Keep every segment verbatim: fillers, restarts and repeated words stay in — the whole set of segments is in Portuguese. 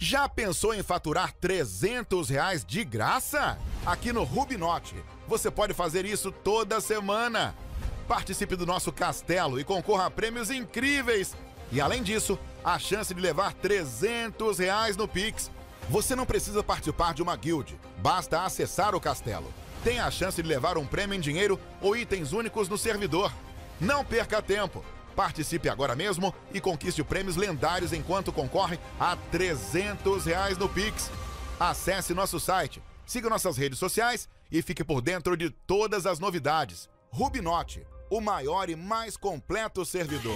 Já pensou em faturar trezentos reais de graça? Aqui no Rubinote, você pode fazer isso toda semana. Participe do nosso castelo e concorra a prêmios incríveis. E além disso, a chance de levar trezentos reais no Pix. Você não precisa participar de uma guild, basta acessar o castelo. Tem a chance de levar um prêmio em dinheiro ou itens únicos no servidor. Não perca tempo. Participe agora mesmo e conquiste prêmios lendários enquanto concorre a trezentos reais no Pix. Acesse nosso site, siga nossas redes sociais e fique por dentro de todas as novidades. Rubinote, o maior e mais completo servidor.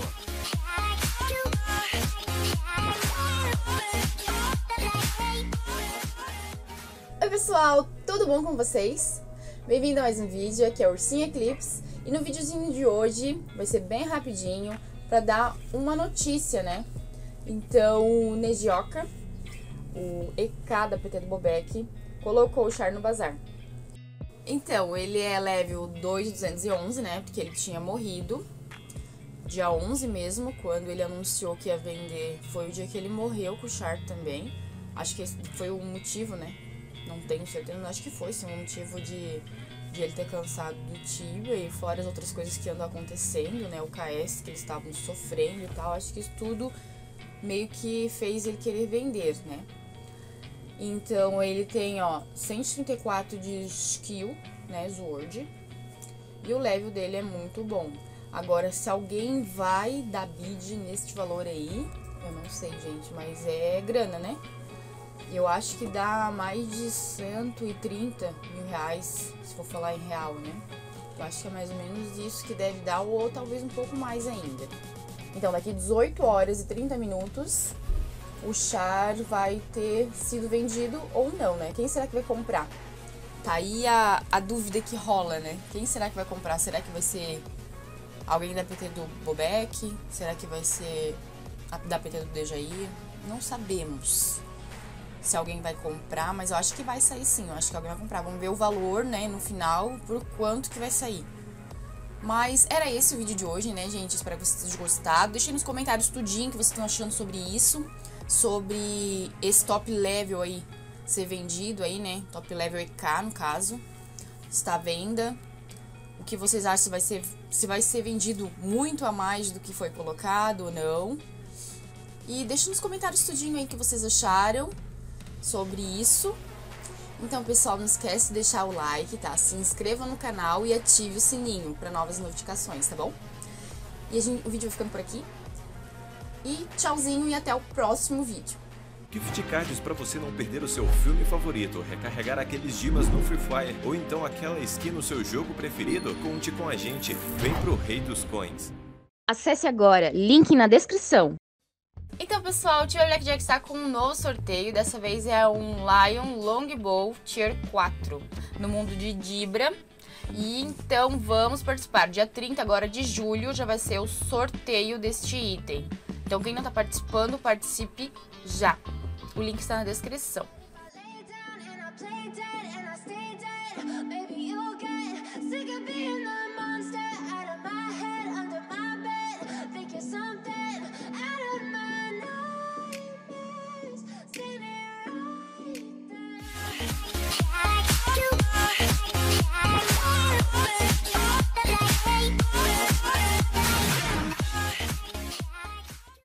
Oi pessoal, tudo bom com vocês? Bem-vindo a mais um vídeo, aqui é Ursinha Clips. E no videozinho de hoje vai ser bem rapidinho para dar uma notícia, né? Então o Nejioka, o E K da P T do Bobek, colocou o Char no bazar. Então, ele é level dois de duzentos e onze, né? Porque ele tinha morrido. Dia onze mesmo, quando ele anunciou que ia vender, foi o dia que ele morreu com o Char também. Acho que esse foi o motivo, né? Não tenho certeza, mas acho que foi sim um motivo de, de ele ter cansado do Tibia e fora as outras coisas que andam acontecendo, né? O K S que eles estavam sofrendo e tal. Acho que isso tudo meio que fez ele querer vender, né? Então ele tem, ó, cento e trinta e quatro de skill, né? Sword. E o level dele é muito bom. Agora, se alguém vai dar bid nesse valor aí, eu não sei, gente, mas é grana, né? Eu acho que dá mais de cento e trinta mil reais, se for falar em real, né? Eu acho que é mais ou menos isso que deve dar, ou talvez um pouco mais ainda. Então, daqui dezoito horas e trinta minutos, o Char vai ter sido vendido ou não, né? Quem será que vai comprar? Tá aí a, a dúvida que rola, né? Quem será que vai comprar? Será que vai ser alguém da P T do Bobek? Será que vai ser a, da P T do Dejaí? Não sabemos se alguém vai comprar, mas eu acho que vai sair sim, eu acho que alguém vai comprar. Vamos ver o valor, né, no final, por quanto que vai sair. Mas era esse o vídeo de hoje, né, gente? Espero que vocês tenham gostado. Deixem nos comentários tudinho que vocês estão achando sobre isso, sobre esse top level aí ser vendido aí, né, top level E K no caso, está à venda. O que vocês acham, se vai ser, se vai ser vendido muito a mais do que foi colocado ou não. E deixem nos comentários tudinho aí o que vocês acharam sobre isso. Então, pessoal, não esquece de deixar o like, tá? Se inscreva no canal e ative o sininho para novas notificações, tá bom? E a gente, o vídeo vai ficando por aqui. E tchauzinho e até o próximo vídeo. Gift cards para você não perder o seu filme favorito, recarregar aqueles dimas no Free Fire ou então aquela skin no seu jogo preferido? Conte com a gente. Vem pro Rei dos Coins. Acesse agora, link na descrição. Então, pessoal, o Tier Blackjack está com um novo sorteio. Dessa vez é um Lion Longbow Tier quatro no mundo de Dibra. E então vamos participar. Dia trinta agora de julho já vai ser o sorteio deste item. Então quem não está participando, participe já. O link está na descrição.